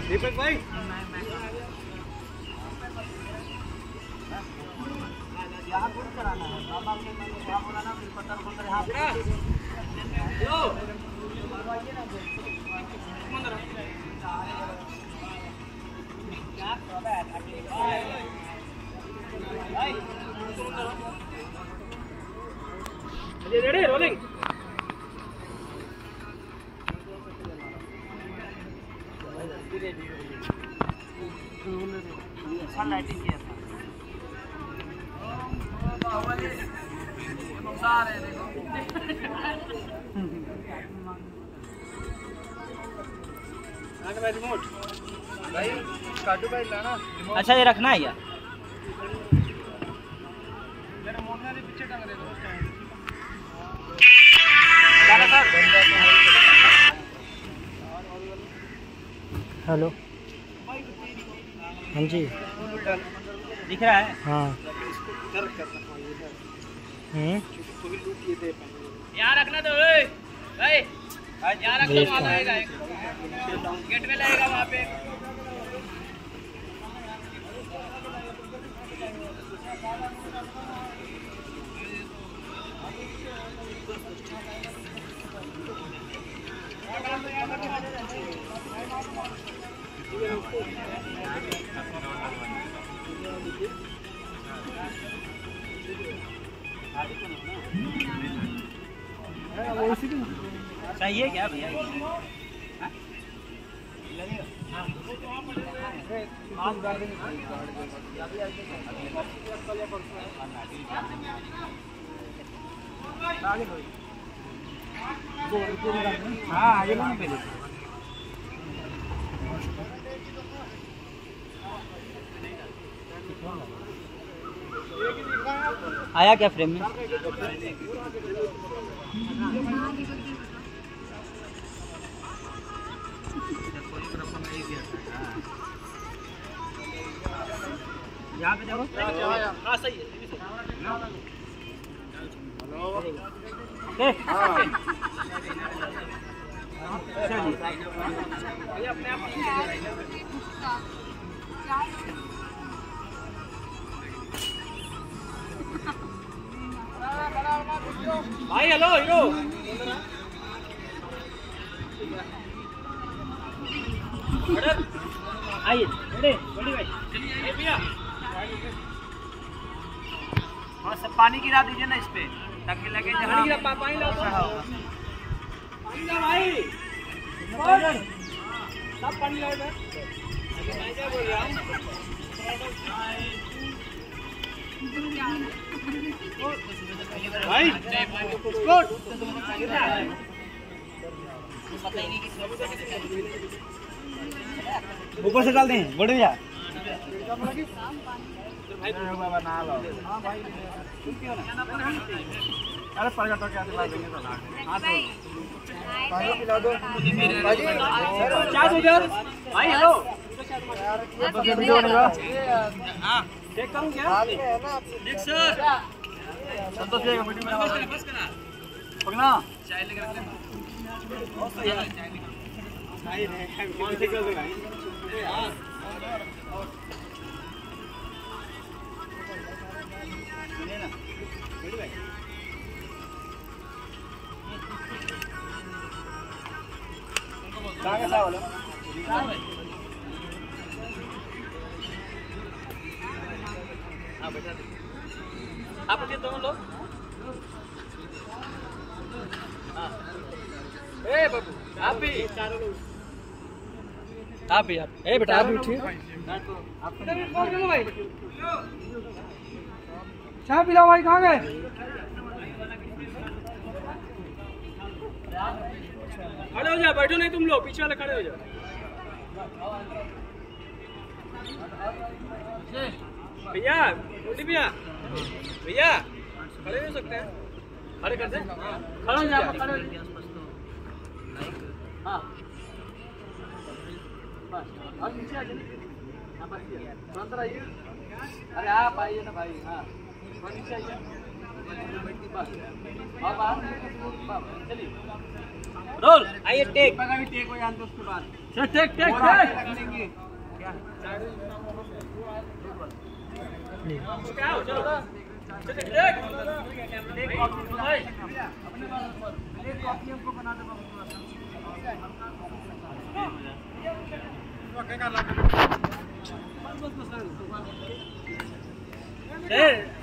दीपक भाई यहाँ कुछ कराना है बाबा के मन में क्या बोला ना फिर पता बोल रहे हैं हेलो क्या भाई रेडी रोलिंग अच्छा लाइटिंग किया था रिमोट भाई काटू भाई लाना अच्छा ये रखना है यार रिमोट ने पीछे टंग दे दो हेलो हाँ जी दिख रहा है हाँ यहाँ रखना तो भाई यहाँ रखना वहाँ लगेगा गेट में लगेगा वहाँ पे चाहिए क्या भैया हाँ आगे लो पहले आया क्या फ्रेम में यहाँ पे देखो हाँ सही है भाई हेलो हीरो आइए बड़े भाई भैया हाँ सब पानी गिरा दीजिए ना इस पे ताकि लगे पानी ला भाई सब पानी ला इधर क्या बोल रहा हूँ भाई ऊपर से डाल दें बोल भैया अरे पड़ जाता क्या दिला देंगे तो पानी पिला दो भाई हेलो चेक करूं क्या देख सर संतोष जी मीटिंग में बस करा पगना चाय लेकर रख लेना बहुत सही है चाय लेकर चाय है कौन से कर भाई हां सुनिए ना रेडी भाई कहां का बोलो भाई हाँ बैठा दे आप ये दोनों लोग हाँ ए बाबू आप भी चारों लोग आप भी आप ए बेटा आप भी ठीक आप भाई चाय पिलाओ भाई कहाँ गए खड़े हो जाओ बैठो नहीं तुम लोग पीछे वाले खड़े हो जाओ भैया भैया भैया खड़े हो सकते हैं खड़े कर दे खड़े हो जाओ खड़े हाँ बस और नीचे आ जाइए हाँ बस तुरंत आइए अरे आप आइए ना भाई हाँ नीचे आइए रोल आइए टेक टेक हो जान दो उसके बाद टेक टेक टेक क्या चलो टेक टेक कॉपी भाई अपने पास एक कॉपी हमको बना दो थोड़ा सा